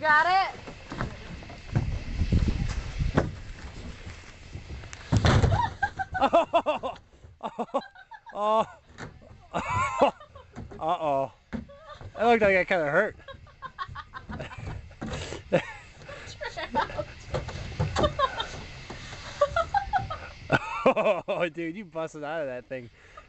got it? Oh, oh, oh, uh-oh. That looked like I kind of hurt. Oh, dude, you busted out of that thing.